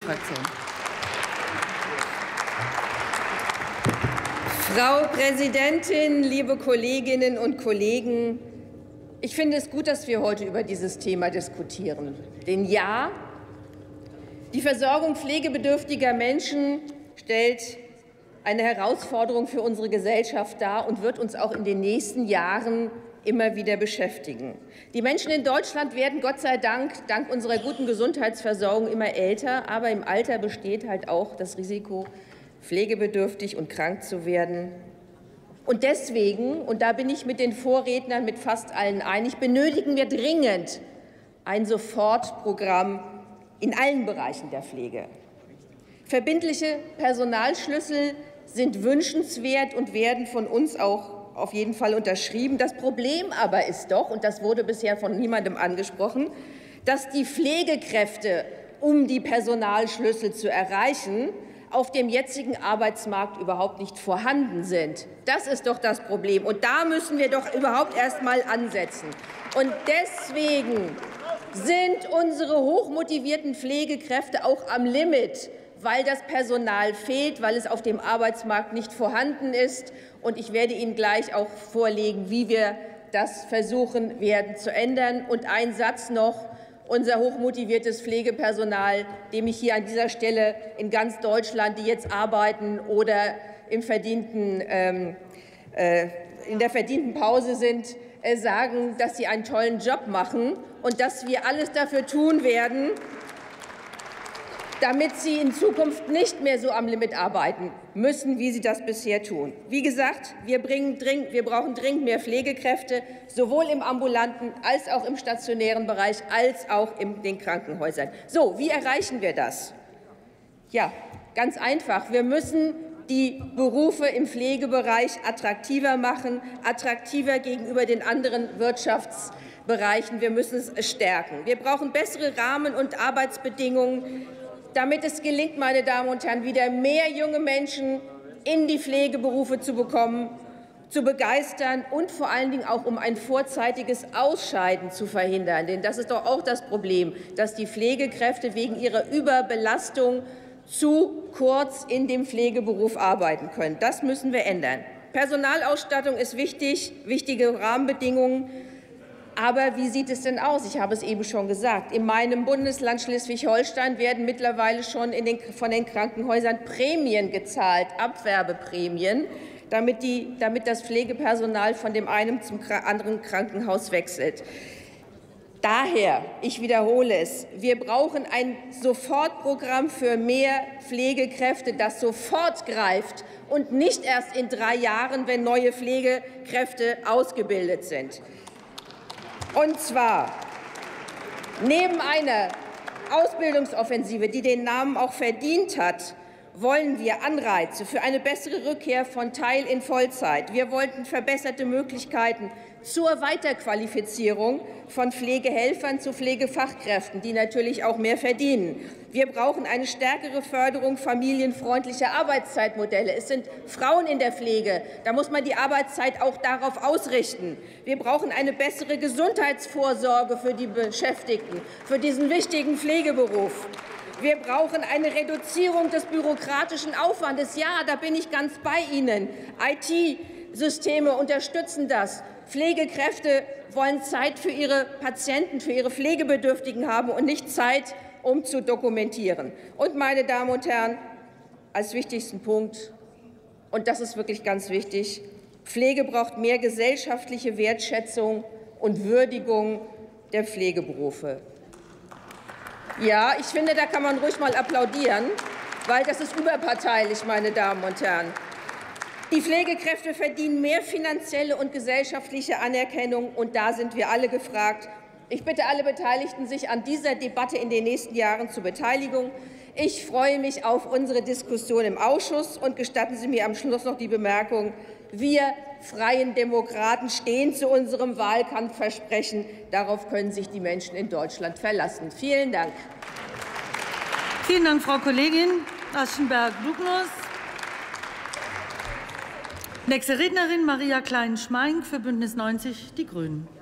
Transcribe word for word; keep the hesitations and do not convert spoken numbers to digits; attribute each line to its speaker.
Speaker 1: Fraktion. Frau Präsidentin, liebe Kolleginnen und Kollegen! Ich finde es gut, dass wir heute über dieses Thema diskutieren. Denn ja, die Versorgung pflegebedürftiger Menschen stellt eine Herausforderung für unsere Gesellschaft dar und wird uns auch in den nächsten Jahren immer wieder beschäftigen. Die Menschen in Deutschland werden Gott sei Dank, dank unserer guten Gesundheitsversorgung immer älter, aber im Alter besteht halt auch das Risiko, pflegebedürftig und krank zu werden. Und deswegen, und da bin ich mit den Vorrednern, mit fast allen einig, benötigen wir dringend ein Sofortprogramm in allen Bereichen der Pflege. Verbindliche Personalschlüssel sind wünschenswert und werden von uns auch auf jeden Fall unterschrieben. Das Problem aber ist doch, und das wurde bisher von niemandem angesprochen, dass die Pflegekräfte, um die Personalschlüssel zu erreichen, auf dem jetzigen Arbeitsmarkt überhaupt nicht vorhanden sind. Das ist doch das Problem. Und da müssen wir doch überhaupt erst mal ansetzen. Und deswegen sind unsere hochmotivierten Pflegekräfte auch am Limit, weil das Personal fehlt, weil es auf dem Arbeitsmarkt nicht vorhanden ist. Und ich werde Ihnen gleich auch vorlegen, wie wir das versuchen werden zu ändern. Und ein Satz noch. Unser hochmotiviertes Pflegepersonal, dem ich hier an dieser Stelle in ganz Deutschland, die jetzt arbeiten oder im verdienten, ähm, äh, in der verdienten Pause sind, äh, sagen, dass sie einen tollen Job machen und dass wir alles dafür tun werden, damit sie in Zukunft nicht mehr so am Limit arbeiten müssen, wie sie das bisher tun. Wie gesagt, wir, bringen dringend, wir brauchen dringend mehr Pflegekräfte, sowohl im ambulanten als auch im stationären Bereich, als auch in den Krankenhäusern. So, wie erreichen wir das? Ja, ganz einfach. Wir müssen die Berufe im Pflegebereich attraktiver machen, attraktiver gegenüber den anderen Wirtschaftsbereichen. Wir müssen es stärken. Wir brauchen bessere Rahmen- und Arbeitsbedingungen, damit es gelingt, meine Damen und Herren, wieder mehr junge Menschen in die Pflegeberufe zu bekommen, zu begeistern und vor allen Dingen auch, um ein vorzeitiges Ausscheiden zu verhindern. Denn das ist doch auch das Problem, dass die Pflegekräfte wegen ihrer Überbelastung zu kurz in dem Pflegeberuf arbeiten können. Das müssen wir ändern. Personalausstattung ist wichtig, wichtige Rahmenbedingungen. Aber wie sieht es denn aus? Ich habe es eben schon gesagt. In meinem Bundesland Schleswig-Holstein werden mittlerweile schon in den, von den Krankenhäusern Prämien gezahlt, Abwerbeprämien, damit, die, damit das Pflegepersonal von dem einen zum anderen Krankenhaus wechselt. Daher, ich wiederhole es, wir brauchen ein Sofortprogramm für mehr Pflegekräfte, das sofort greift und nicht erst in drei Jahren, wenn neue Pflegekräfte ausgebildet sind. Und zwar neben einer Ausbildungsoffensive, die den Namen auch verdient hat, wollen wir Anreize für eine bessere Rückkehr von Teil in Vollzeit. Wir wollten verbesserte Möglichkeiten zur Weiterqualifizierung von Pflegehelfern zu Pflegefachkräften, die natürlich auch mehr verdienen. Wir brauchen eine stärkere Förderung familienfreundlicher Arbeitszeitmodelle. Es sind Frauen in der Pflege. Da muss man die Arbeitszeit auch darauf ausrichten. Wir brauchen eine bessere Gesundheitsvorsorge für die Beschäftigten, für diesen wichtigen Pflegeberuf. Wir brauchen eine Reduzierung des bürokratischen Aufwandes. Ja, da bin ich ganz bei Ihnen. I T-Systeme unterstützen das. Pflegekräfte wollen Zeit für ihre Patienten, für ihre Pflegebedürftigen haben und nicht Zeit, um zu dokumentieren. Und, meine Damen und Herren, als wichtigsten Punkt, und das ist wirklich ganz wichtig, Pflege braucht mehr gesellschaftliche Wertschätzung und Würdigung der Pflegeberufe. Ja, ich finde, da kann man ruhig mal applaudieren, weil das ist überparteilich, meine Damen und Herren. Die Pflegekräfte verdienen mehr finanzielle und gesellschaftliche Anerkennung, und da sind wir alle gefragt. Ich bitte alle Beteiligten, sich an dieser Debatte in den nächsten Jahren zu beteiligen. Ich freue mich auf unsere Diskussion im Ausschuss. Und gestatten Sie mir am Schluss noch die Bemerkung: Wir Freien Demokraten stehen zu unserem Wahlkampfversprechen. Darauf können sich die Menschen in Deutschland verlassen. Vielen Dank.
Speaker 2: Vielen Dank, Frau Kollegin Aschenberg-Lugnus. Nächste Rednerin Maria Klein-Schmeink für Bündnis neunzig Die Grünen.